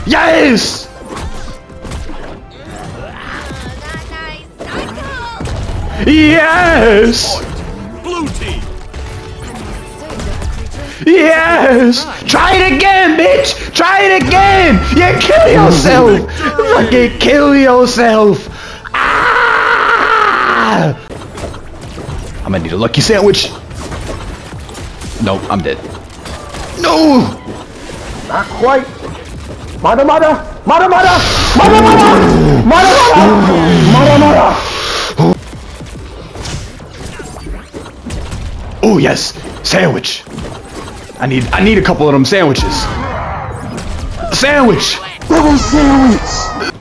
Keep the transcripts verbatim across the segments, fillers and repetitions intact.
Yes! Yes! Blue team. Yes! Try it again, bitch! Try it again! Yeah, kill yourself! Fucking kill yourself! Ah! I'm gonna need a lucky sandwich. Nope, I'm dead. No! Not quite. Mada mada! Mada mada! Mada mada! Mada mada! Mada mada! Oh yes! Sandwich! I need I need a couple of them sandwiches. Sandwich! Double sandwich!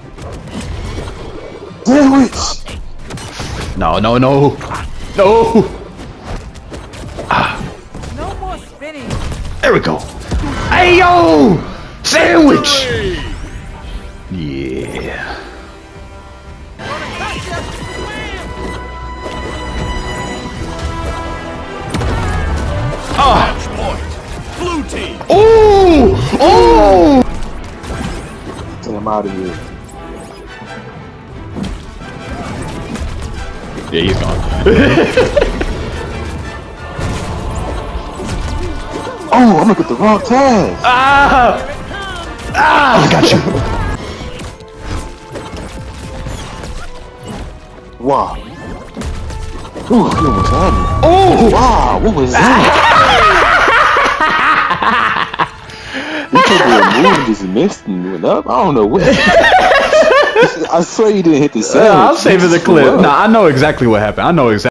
Sandwich! No, no, no. No! Ah. No more spinning. There we go. Hey yo! Sandwich! Yeah. Ah! Point. Blue team. Oh! Oh! Get him out of here. Yeah, he's gone. Oh, I'm gonna get the wrong tag. Ah! Ah! I got you. Wow. Ooh, you almost had me. Oh! Wow, what was that? You took me a move and just missed and went up. I don't know what. I swear you didn't hit the sandwich. Uh, I'm saving the clip. Nah, I know exactly what happened. I know exactly.